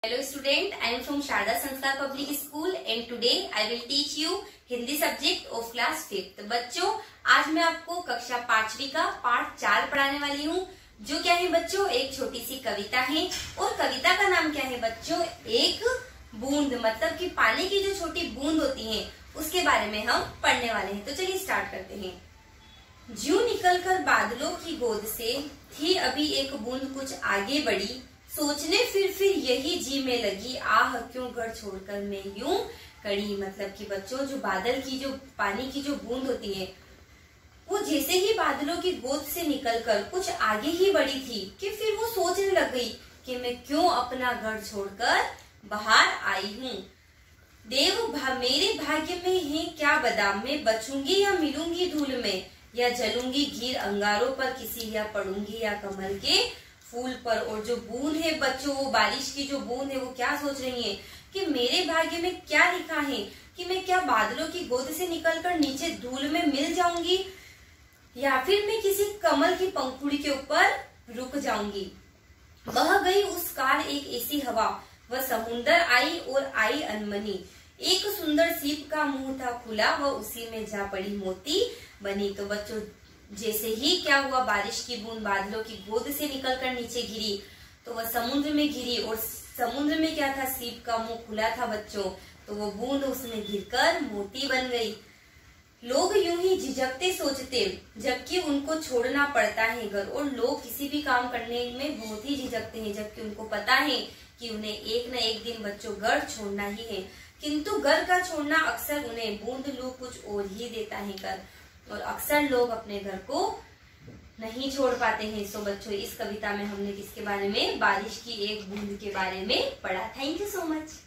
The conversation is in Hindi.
Hello student, I am from Sharda Sanskar Public School and today I will teach you Hindi subject of class 5th। बच्चों, आज मैं आपको कक्षा 5वीं का पाठ 4 पढ़ाने वाली हूँ, जो क्या है बच्चों, एक छोटी सी कविता है। और कविता का नाम क्या है बच्चों, एक बूंद, मतलब कि पानी की जो छोटी बूंद होती है उसके बारे में हम पढ़ने वाले हैं। तो चलिए स्टार्ट करते हैं। ज्यों निकलकर बादलों की गोद से थी अभी एक बूंद कुछ आगे बढ़ी, सोचने फिर यही जी में लगी, आह क्यों घर छोड़कर मैं यूं कड़ी। मतलब कि बच्चों, जो बादल की जो पानी की जो बूंद होती है वो जैसे ही बादलों की गोद से निकलकर कुछ आगे ही बढ़ी थी कि फिर वो सोचने लग गई कि मैं क्यों अपना घर छोड़कर बाहर आई हूँ। मेरे भाग्य में है क्या बादाम में, बचूंगी या मिलूंगी धूल में, या जलूंगी घीर अंगारों पर किसी, या पड़ूंगी या कमल के फूल पर। और जो बूंद है बच्चों, वो बारिश की जो बूंद है वो क्या सोच रही है कि मेरे भाग्य में क्या लिखा है कि मैं क्या बादलों की गोद से निकलकर नीचे धूल में मिल जाऊंगी, या फिर मैं किसी कमल की पंखुड़ी के ऊपर रुक जाऊंगी। बह गई उस काल एक ऐसी हवा, वह समुंदर आई और आई अनमनी, एक सुंदर सीप का मुंह था खुला, वह उसी में जा पड़ी मोती बनी। तो बच्चों, जैसे ही क्या हुआ, बारिश की बूंद बादलों की गोद से निकलकर नीचे गिरी तो वह समुद्र में गिरी, और समुद्र में क्या था, सीप का मुंह खुला था बच्चों, तो वो बूंद उसमें गिरकर मोती बन गई। लोग यूं ही झिझकते सोचते जबकि उनको छोड़ना पड़ता है घर, और लोग किसी भी काम करने में बहुत ही झिझकते हैं जबकि उनको पता है कि उन्हें एक न एक दिन बच्चों घर छोड़ना ही है। किंतु घर का छोड़ना अक्सर उन्हें बूंद लू कुछ और ही देता है घर, और अक्सर लोग अपने घर को नहीं छोड़ पाते हैं। सो बच्चों, इस कविता में हमने किसके बारे में, बारिश की एक बूंद के बारे में पढ़ा। Thank you so much.